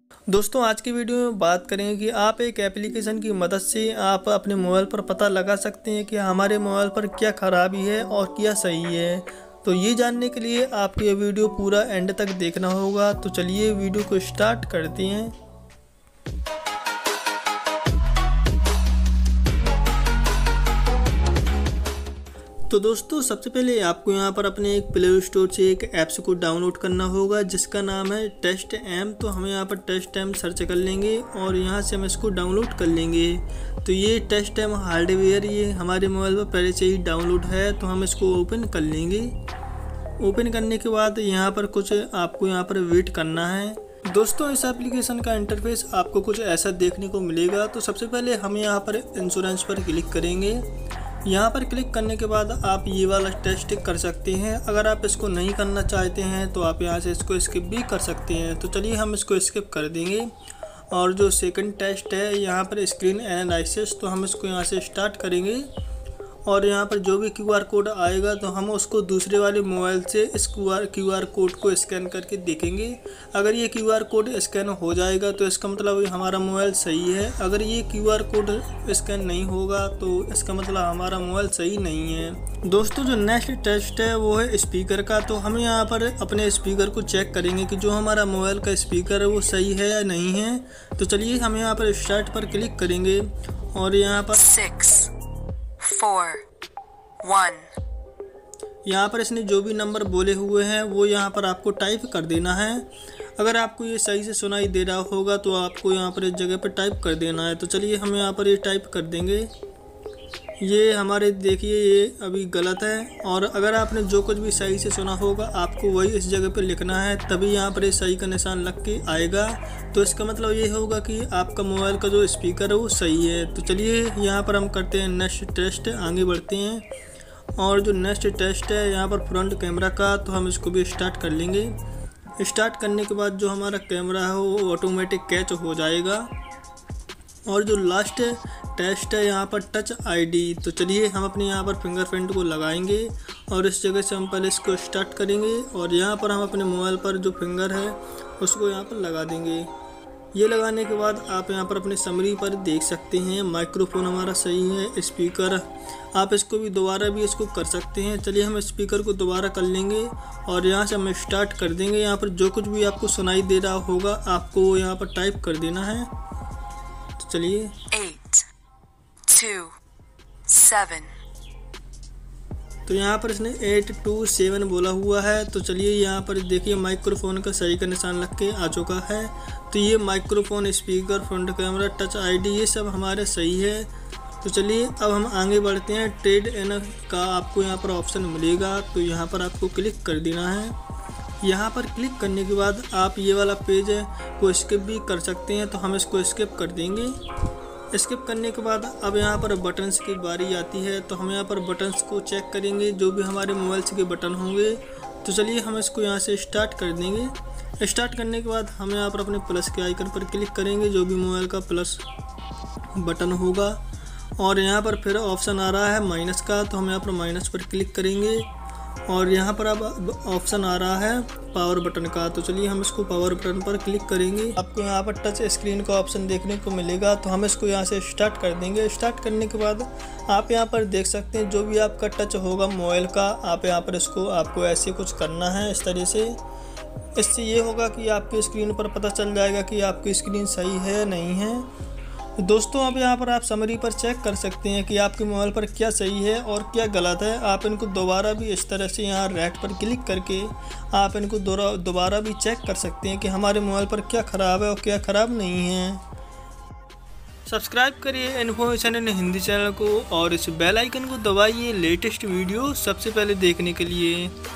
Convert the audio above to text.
दोस्तों आज की वीडियो में बात करेंगे कि आप एक एप्लीकेशन की मदद से आप अपने मोबाइल पर पता लगा सकते हैं कि हमारे मोबाइल पर क्या ख़राबी है और क्या सही है। तो ये जानने के लिए आपको ये वीडियो पूरा एंड तक देखना होगा। तो चलिए वीडियो को स्टार्ट करते हैं। तो दोस्तों सबसे पहले आपको यहाँ पर अपने एक प्ले स्टोर से एक ऐप्स को डाउनलोड करना होगा जिसका नाम है टेस्ट एम। तो हमें यहाँ पर टेस्ट एम सर्च कर लेंगे और यहाँ से हम इसको डाउनलोड कर लेंगे। तो ये टेस्ट एम हार्डवेयर ये हमारे मोबाइल पर पहले से ही डाउनलोड है, तो हम इसको ओपन कर लेंगे। ओपन करने के बाद यहाँ पर कुछ आपको यहाँ पर वेट करना है। दोस्तों इस एप्लीकेशन का इंटरफेस आपको कुछ ऐसा देखने को मिलेगा। तो सबसे पहले हम यहाँ पर इंश्योरेंस पर क्लिक करेंगे। यहाँ पर क्लिक करने के बाद आप ये वाला टेस्ट कर सकते हैं। अगर आप इसको नहीं करना चाहते हैं तो आप यहाँ से इसको स्किप भी कर सकते हैं। तो चलिए हम इसको स्किप कर देंगे। और जो सेकंड टेस्ट है यहाँ पर स्क्रीन एनालिसिस, तो हम इसको यहाँ से स्टार्ट करेंगे। और यहाँ पर जो भी QR कोड आएगा तो हम उसको दूसरे वाले मोबाइल से इस QR कोड को स्कैन करके देखेंगे। अगर ये QR कोड स्कैन हो जाएगा तो इसका मतलब हमारा मोबाइल सही है। अगर ये QR कोड स्कैन नहीं होगा तो इसका मतलब हमारा मोबाइल सही नहीं है। दोस्तों जो नेक्स्ट टेस्ट है वो है स्पीकर का। तो हम यहाँ पर अपने स्पीकर को चेक करेंगे कि जो हमारा मोबाइल का स्पीकर है वो सही है या नहीं है। तो चलिए हम यहाँ पर स्टार्ट पर क्लिक करेंगे और यहाँ पर 6, 4, 1 यहाँ पर इसने जो भी नंबर बोले हुए हैं वो यहाँ पर आपको टाइप कर देना है। अगर आपको ये सही से सुनाई दे रहा होगा तो आपको यहाँ पर इस जगह पर टाइप कर देना है। तो चलिए हम यहाँ पर ये टाइप कर देंगे। ये हमारे देखिए ये अभी गलत है, और अगर आपने जो कुछ भी सही से सुना होगा आपको वही इस जगह पर लिखना है, तभी यहाँ पर ये सही का निशान लग के आएगा। तो इसका मतलब ये होगा कि आपका मोबाइल का जो स्पीकर है वो सही है। तो चलिए यहाँ पर हम करते हैं नेक्स्ट टेस्ट, आगे बढ़ते हैं। और जो नेक्स्ट टेस्ट है यहाँ पर फ्रंट कैमरा का, तो हम इसको भी स्टार्ट कर लेंगे। स्टार्ट करने के बाद जो हमारा कैमरा है वो ऑटोमेटिक कैच हो जाएगा। और जो लास्ट टेस्ट है यहाँ पर टच ID, तो चलिए हम अपने यहाँ पर फिंगरप्रिंट को लगाएंगे और इस जगह से हम पहले इसको स्टार्ट करेंगे और यहाँ पर हम अपने मोबाइल पर जो फिंगर है उसको यहाँ पर लगा देंगे। ये लगाने के बाद आप यहाँ पर अपने समरी पर देख सकते हैं माइक्रोफोन हमारा सही है। स्पीकर आप इसको भी दोबारा भी इसको कर सकते हैं। चलिए हम स्पीकर को दोबारा कर लेंगे और यहाँ से हम स्टार्ट कर देंगे। यहाँ पर जो कुछ भी आपको सुनाई दे रहा होगा आपको यहाँ पर टाइप कर देना है। तो चलिए 8, 2, 7 तो यहाँ पर इसने 8, 2, 7 बोला हुआ है। तो चलिए यहाँ पर देखिए माइक्रोफोन का सही का निशान लग के आ चुका है। तो ये microphone, speaker, front camera, touch ID ये सब हमारे सही है। तो चलिए अब हम आगे बढ़ते हैं। ट्रेड इन का आपको यहाँ पर ऑप्शन मिलेगा, तो यहाँ पर आपको क्लिक कर देना है। यहाँ पर क्लिक करने के बाद आप ये वाला पेज को स्किप भी कर सकते हैं, तो हम इसको स्किप कर देंगे। स्किप करने के बाद अब यहाँ पर बटन्स की बारी आती है, तो हम यहाँ पर बटन्स को चेक करेंगे जो भी हमारे मोबाइल के बटन होंगे। तो चलिए हम इसको यहाँ से स्टार्ट कर देंगे। स्टार्ट करने के बाद हम यहाँ पर अपने प्लस के आइकन पर क्लिक करेंगे, जो भी मोबाइल का प्लस बटन होगा। और यहाँ पर फिर ऑप्शन आ रहा है माइनस का, तो हम यहाँ पर माइनस पर क्लिक करेंगे और यहाँ पर अब ऑप्शन आ रहा है पावर बटन का। तो चलिए हम इसको पावर बटन पर क्लिक करेंगे। आपको यहाँ पर टच स्क्रीन का ऑप्शन देखने को मिलेगा, तो हम इसको यहाँ से स्टार्ट कर देंगे। स्टार्ट करने के बाद आप यहाँ पर देख सकते हैं जो भी आपका टच होगा मोबाइल का, आप यहाँ पर इसको आपको ऐसे कुछ करना है इस तरह से। इससे ये होगा कि आपकी स्क्रीन पर पता चल जाएगा कि आपकी स्क्रीन सही है या नहीं है। दोस्तों अब यहाँ पर आप समरी पर चेक कर सकते हैं कि आपके मोबाइल पर क्या सही है और क्या गलत है। आप इनको दोबारा भी इस तरह से यहाँ रेड पर क्लिक करके आप इनको दोबारा भी चेक कर सकते हैं कि हमारे मोबाइल पर क्या ख़राब है और क्या ख़राब नहीं है। सब्सक्राइब करिए इन्फॉर्मेशन इन हिंदी चैनल को और इस बेल आइकन को दबाइए लेटेस्ट वीडियो सबसे पहले देखने के लिए।